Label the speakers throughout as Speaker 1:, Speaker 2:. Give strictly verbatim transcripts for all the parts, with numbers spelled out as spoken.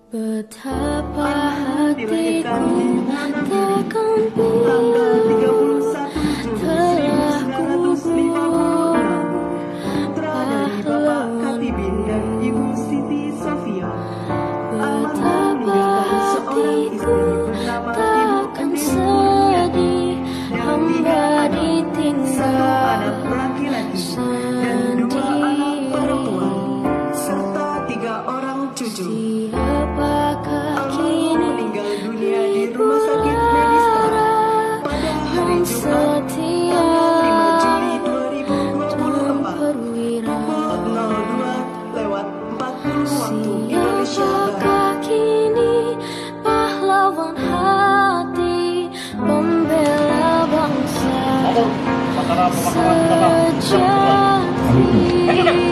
Speaker 1: Betapa hatiku takkan bisa telah gugur pahlawanku. Betapa hatiku takkan sedih hamba ditinggal sendiri. Siapakah kini
Speaker 2: meninggal dunia di rumah sakit medis Tangerang pada hari Jumat tanggal lima Juli dua ribu dua puluh empat pukul nol dua lewat empat puluh waktu Indonesia Barat.
Speaker 1: Siapakah kini pahlawan hati pembela bangsa sejati?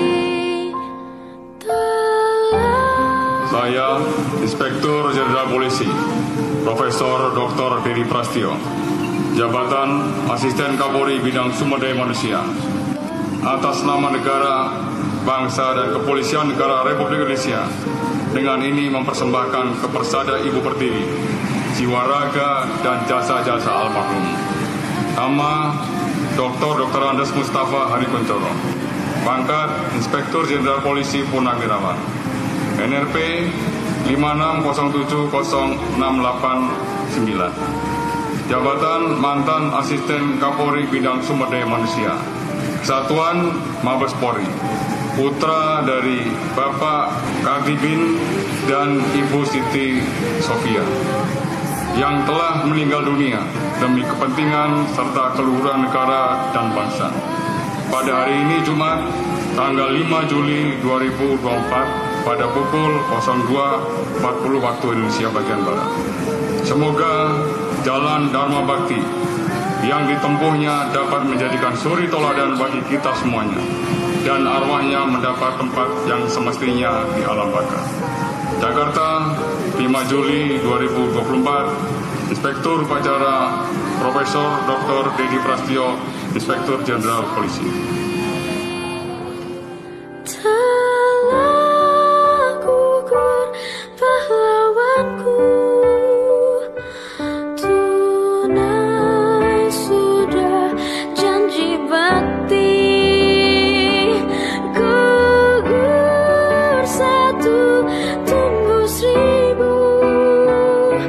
Speaker 3: Saya, Inspektur Jenderal Polisi, Profesor Doktor Dedi Prastio, Jabatan Asisten Kapolri Bidang Sumber Daya Manusia, atas nama negara, bangsa, dan Kepolisian Negara Republik Indonesia, dengan ini mempersembahkan kepersada Ibu Pertiwi, jiwa raga dan jasa-jasa almarhum. Nama Doktor Doktor Andes Mustafa Hari Kuncoro, pangkat Inspektur Jenderal Polisi Purnawirawan, N R P lima enam nol tujuh nol enam delapan sembilan. Jabatan Mantan Asisten Kapolri Bidang Sumber Daya Manusia, Kesatuan Mabes Polri, putra dari Bapak Kadibin dan Ibu Siti Sofia, yang telah meninggal dunia demi kepentingan serta keluhuran negara dan bangsa. Pada hari ini Jumat, tanggal lima Juli dua ribu dua puluh empat, pada pukul nol dua empat puluh waktu Indonesia bagian Barat. Semoga jalan Dharma Bakti yang ditempuhnya dapat menjadikan suri toladan bagi kita semuanya, dan arwahnya mendapat tempat yang semestinya di alam baka. Jakarta, lima Juli dua ribu dua puluh empat, Inspektur Upacara Profesor Doktor Dedi Prastio, Inspektur Jenderal Polisi.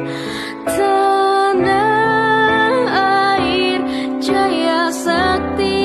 Speaker 1: Sakti